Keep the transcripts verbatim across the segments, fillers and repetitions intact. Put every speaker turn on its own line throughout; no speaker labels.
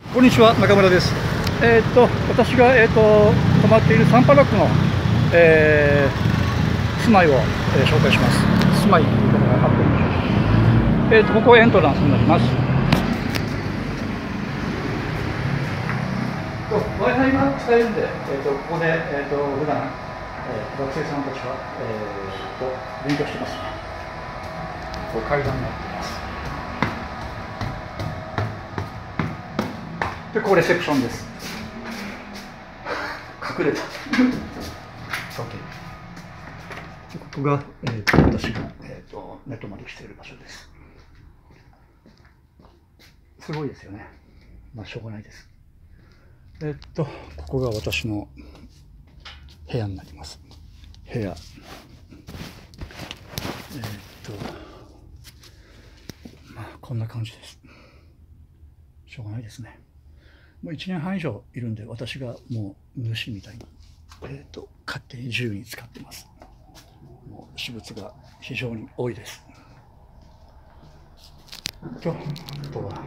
こんにちは、中村です。えー、っと私が、えー、っと泊まっているサンパラックの、えー、住まいを、えー、紹介します。住まいということがあって、えー、っとここエントランスになります。Wi-Fi が使えるんで、えー、っとここで、えー、っと普段、えー、学生さんたちは、えー、と勉強してます。こう階段になっています。で、ここレセプションです。隠れた。OK。で、ここが、えー、と私が、えー、と寝泊まりしている場所です。すごいですよね。まあ、しょうがないです。えっ、と、ここが私の部屋になります。部屋。えっ、と、まあ、こんな感じです。しょうがないですね。もういちねんはん以上いるんで、私がもう主みたいに、えー、と勝手に自由に使ってます。もう私物が非常に多いです。と、あとは、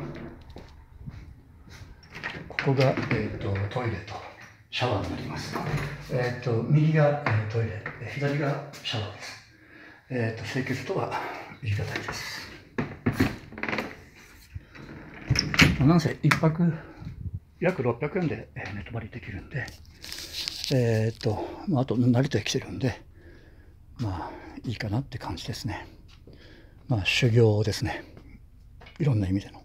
ここが、えー、とトイレとシャワーになります。えー、と右が、えー、トイレ、左がシャワーです。えー、と清潔とは言い難いです。なんせいっぱく約ろっぴゃくえんで寝泊まりできるんで、えー、っと、あと慣れてきてるんで、まあいいかなって感じですね。まあ修行ですね。いろんな意味での。